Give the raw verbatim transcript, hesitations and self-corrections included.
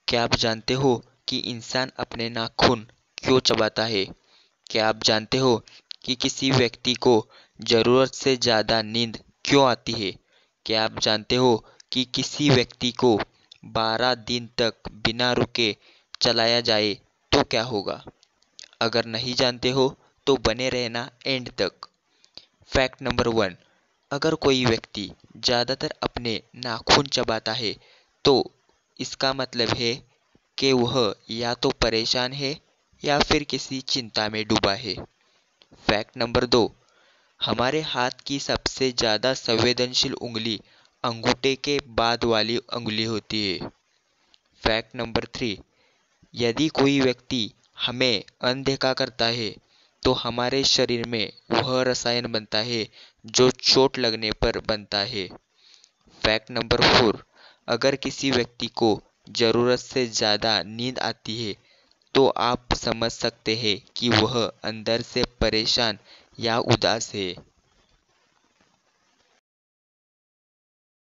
क्या आप जानते हो कि इंसान अपने नाखून क्यों चबाता है? क्या आप जानते हो कि किसी व्यक्ति को ज़रूरत से ज़्यादा नींद क्यों आती है? क्या आप जानते हो कि किसी व्यक्ति को बारह दिन तक बिना रुके चलाया जाए तो क्या होगा? अगर नहीं जानते हो तो बने रहना एंड तक। फैक्ट नंबर वन, अगर कोई व्यक्ति ज़्यादातर अपने नाखून चबाता है तो इसका मतलब है कि वह या तो परेशान है या फिर किसी चिंता में डूबा है। फैक्ट नंबर दो, हमारे हाथ की सबसे ज़्यादा संवेदनशील उंगली अंगूठे के बाद वाली उंगली होती है। फैक्ट नंबर थ्री, यदि कोई व्यक्ति हमें अनदेखा करता है तो हमारे शरीर में वह रसायन बनता है जो चोट लगने पर बनता है। फैक्ट नंबर फोर, अगर किसी व्यक्ति को ज़रूरत से ज़्यादा नींद आती है तो आप समझ सकते हैं कि वह अंदर से परेशान या उदास है।